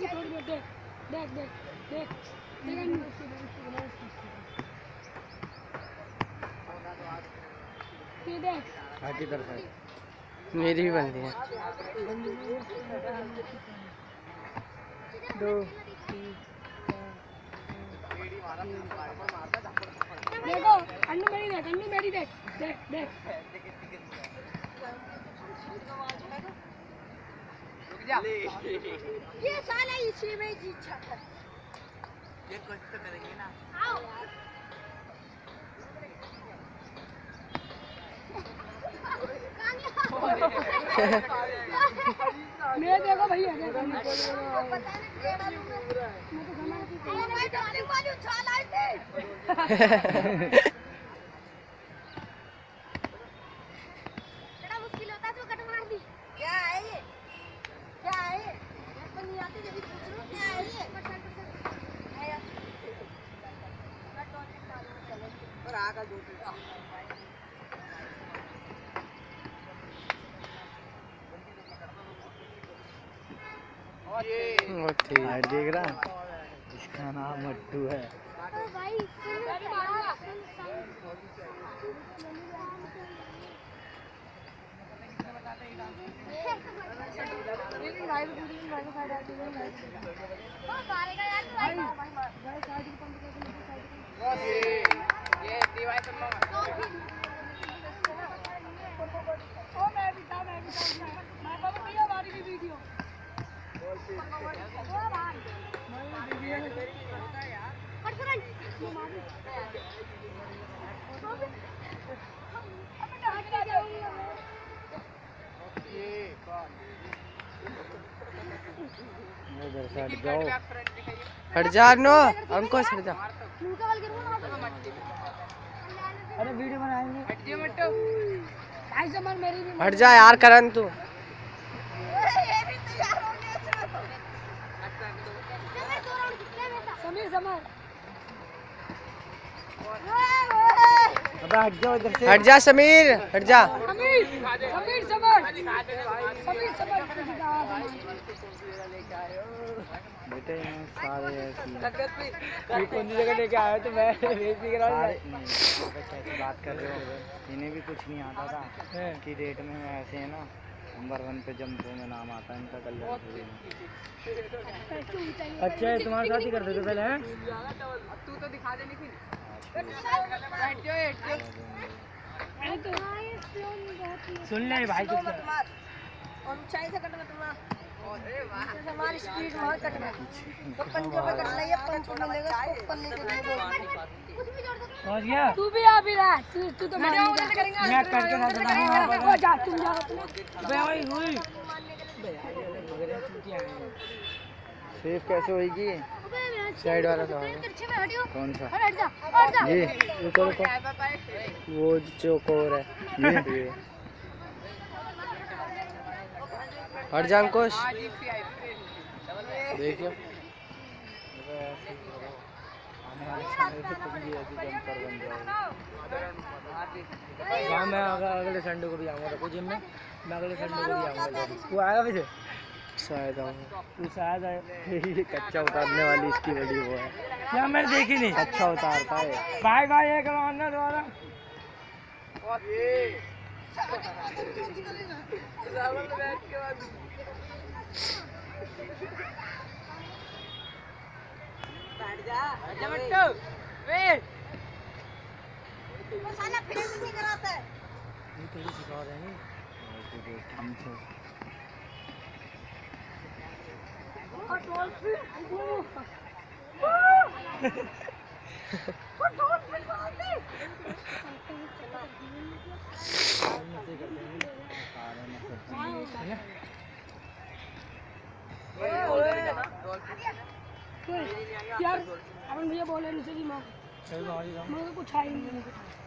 देख देख देख देख देख आगे तरफ है मेरी भी बनती है। 2 देखो अन्नू मेरी देख देख देख ये साला इसी में जीत जाता है। ये कुछ तो करेंगे ना। मैं देखो भैया देखो मुश्किल होता तो कट मार दी। क्या है ये? क्या है ये? तो नहीं आती जब पूछ लो क्या है ये? और आगा दो ठीक देख रहा, इसका नाम मट्टू है। भाई हट जाओ, हट जा नो अंकुश, हट जा। अरे वीडियो बनाएंगे हट जा यार करण तू। समीर समर अबे हट जाओ इधर से। हट जा समीर, हट जा। समीर समर बेटे सारे ऐसी कौन सी जगह लेके आए तो मैं कैसी बात कर रहे हो, इन्हें भी कुछ नहीं आता था कि डेट में ऐसे है ना नंबर 1 पे जंपो में नाम आता है इनका कलर। अच्छा है तुम्हारे साथ ही करते थे पहले हैं। तू तो दिखा दे लेकिन सुन ले भाई कुछ ऊंचाई से कटना तुम्हारा हमारी स्पीड बहुत कटना तो पंजों पे कट रही है, पंचों मिलेगा ऊपर लेके समझ गया। तू भी आ भी रहा तू तो मैं करके ना देता हूं। जा तुम जा बे ओए ओए सेफ कैसे होगी? साइड वाला था कौन सा? हट जा ये रुको रुको, वो चौकोर है ये। हट जा अंकुश, देखियो हाँ मैं अगले संडे को भी आऊँगा। रखो जिम में, मैं अगले संडे को भी आऊँगा। तू आएगा वैसे? शायद तू शायद आए। ये कच्चा उतारने वाली इसकी बड़ी वो है। क्या मैंने देखी नहीं। अच्छा उतारता है भाई भाई एक मारना दोबारा। साला फिर नहीं कराता है। ये तो सिखा रहे हैं हमसे। यार अपन भैया बोले नीचे जी माँ कुछ आई नहीं।